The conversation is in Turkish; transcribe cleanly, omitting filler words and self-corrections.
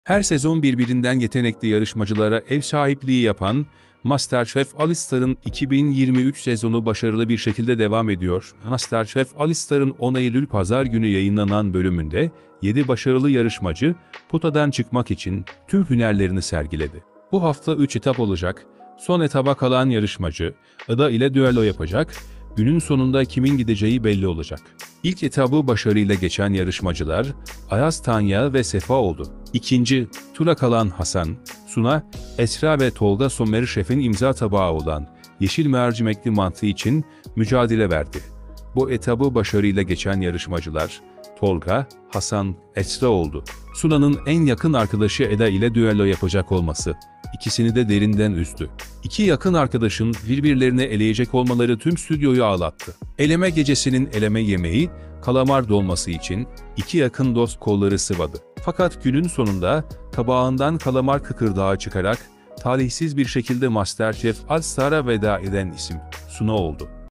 Her sezon birbirinden yetenekli yarışmacılara ev sahipliği yapan MasterChef All-Star'ın 2023 sezonu başarılı bir şekilde devam ediyor. MasterChef All-Star'ın 10 Eylül Pazar günü yayınlanan bölümünde 7 başarılı yarışmacı potadan çıkmak için tüm hünerlerini sergiledi. Bu hafta 3 etap olacak. Son etaba kalan yarışmacı Ada ile düello yapacak. Günün sonunda kimin gideceği belli olacak. İlk etabı başarıyla geçen yarışmacılar Ayaz Tanya ve Sefa oldu. İkinci tura kalan Hasan, Suna, Esra ve Tolga Somer Şef'in imza tabağı olan yeşil mercimekli mantı için mücadele verdi. Bu etabı başarıyla geçen yarışmacılar Tolga, Hasan, Esra oldu. Suna'nın en yakın arkadaşı Eda ile düello yapacak olması ikisini de derinden üzdü. İki yakın arkadaşın birbirlerini eleyecek olmaları tüm stüdyoyu ağlattı. Eleme gecesinin eleme yemeği, kalamar dolması için iki yakın dost kolları sıvadı. Fakat günün sonunda tabağından kalamar kıkırdağı çıkarak talihsiz bir şekilde MasterChef All-Star'a veda eden isim Suna oldu.